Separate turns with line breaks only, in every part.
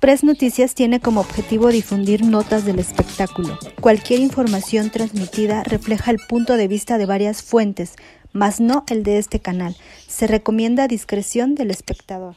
Express Noticias tiene como objetivo difundir notas del espectáculo. Cualquier información transmitida refleja el punto de vista de varias fuentes, mas no el de este canal. Se recomienda discreción del espectador.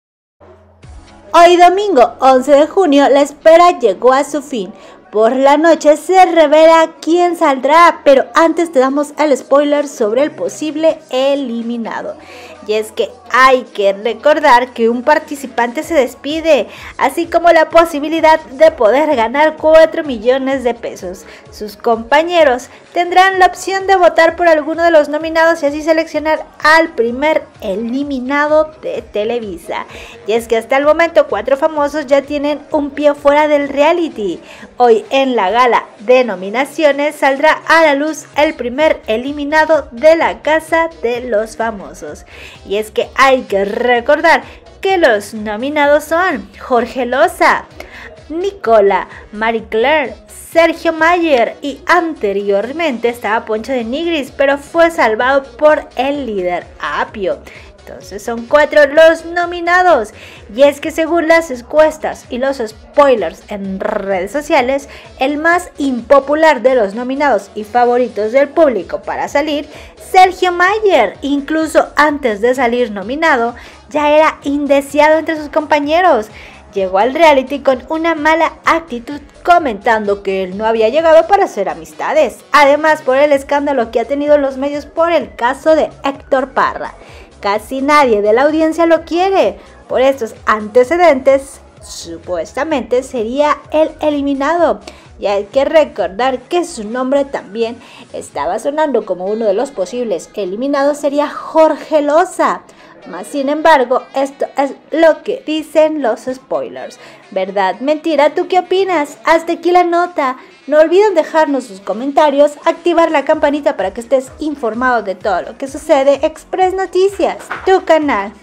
Hoy domingo 11 de junio la espera llegó a su fin. Por la noche se revela quién saldrá, pero antes te damos el spoiler sobre el posible eliminado. Y es que hay que recordar que un participante se despide, así como la posibilidad de poder ganar 4 millones de pesos. Sus compañeros tendrán la opción de votar por alguno de los nominados y así seleccionar al primer eliminado de Televisa. Y es que hasta el momento 4 famosos ya tienen un pie fuera del reality. Hoy en la gala de nominaciones saldrá a la luz el primer eliminado de la Casa de los Famosos. Y es que hay que recordar que los nominados son Jorge Loza, Nicola, Marie Claire, Sergio Mayer y anteriormente estaba Poncho de Nigris, pero fue salvado por el líder Apio. Entonces son 4 los nominados, y es que según las encuestas y los spoilers en redes sociales, el más impopular de los nominados y favoritos del público para salir, Sergio Mayer, incluso antes de salir nominado, ya era indeseado entre sus compañeros. Llegó al reality con una mala actitud, comentando que él no había llegado para hacer amistades, además por el escándalo que ha tenido en los medios por el caso de Héctor Parra. Casi nadie de la audiencia lo quiere. Por estos antecedentes, supuestamente sería el eliminado. Y hay que recordar que su nombre también estaba sonando como uno de los posibles eliminados, sería Jorge Loza. Mas sin embargo, esto es lo que dicen los spoilers. ¿Verdad? ¿Mentira? ¿Tú qué opinas? Hasta aquí la nota. No olviden dejarnos sus comentarios, activar la campanita para que estés informado de todo lo que sucede. Express Noticias, tu canal.